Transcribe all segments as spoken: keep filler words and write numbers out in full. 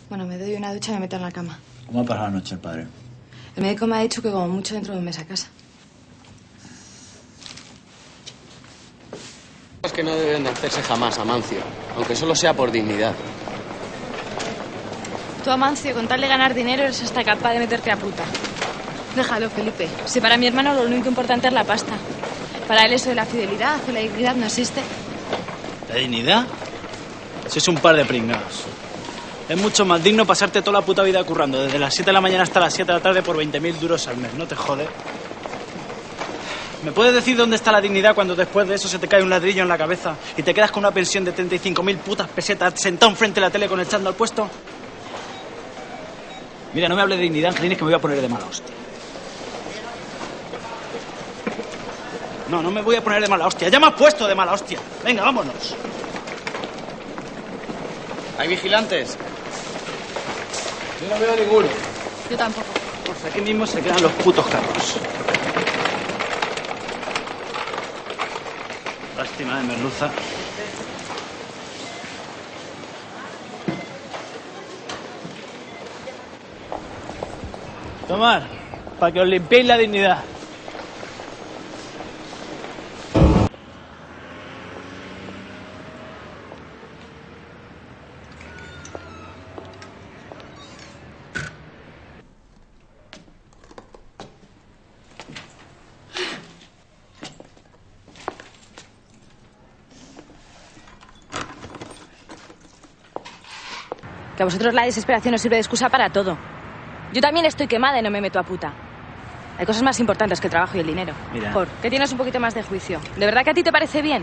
Bueno, me doy una ducha y me meto en la cama. ¿Cómo ha pasado la noche el padre? El médico me ha dicho que como mucho dentro de un mes a casa. Cosas que no deben de hacerse jamás, Amancio, aunque solo sea por dignidad. Tú, Amancio, con tal de ganar dinero eres hasta capaz de meterte a puta. Déjalo, Felipe. Si para mi hermano lo único importante es la pasta. Para él eso de la fidelidad o la dignidad no existe. ¿La dignidad? Si es un par de pringados. Es mucho más digno pasarte toda la puta vida currando desde las siete de la mañana hasta las siete de la tarde por veinte mil duros al mes. No te jode. ¿Me puedes decir dónde está la dignidad cuando después de eso se te cae un ladrillo en la cabeza y te quedas con una pensión de treinta y cinco mil putas pesetas sentado enfrente de la tele con el chándal al puesto? Mira, no me hables de dignidad, Angelines, que me voy a poner de mala hostia. No, no me voy a poner de mala hostia. Ya me has puesto de mala hostia. Venga, vámonos. ¿Hay vigilantes? Yo no veo ninguno. Yo tampoco. Pues aquí mismo se quedan los putos carros. Lástima de merluza. Tomar, para que os limpiéis la dignidad. Que a vosotros la desesperación os sirve de excusa para todo. Yo también estoy quemada y no me meto a puta. Hay cosas más importantes que el trabajo y el dinero. Mira. Por, que tienes un poquito más de juicio. ¿De verdad que a ti te parece bien?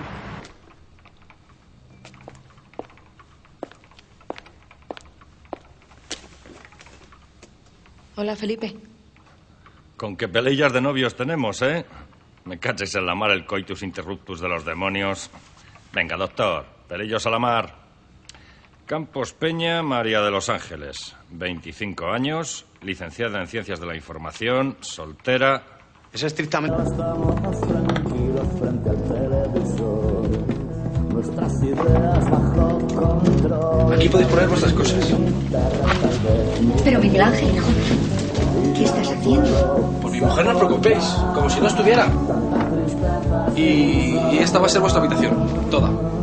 Hola, Felipe. Con qué pelillas de novios tenemos, ¿eh? Me caches en la mar el coitus interruptus de los demonios. Venga, doctor, pelillos a la mar. Campos Peña, María de los Ángeles, veinticinco años, licenciada en Ciencias de la Información, soltera. Es estrictamente... Aquí podéis poner vuestras cosas. Pero Miguel Ángel, hijo, ¿qué estás haciendo? Por mi mujer no os preocupéis, como si no estuviera. Y, y esta va a ser vuestra habitación, toda.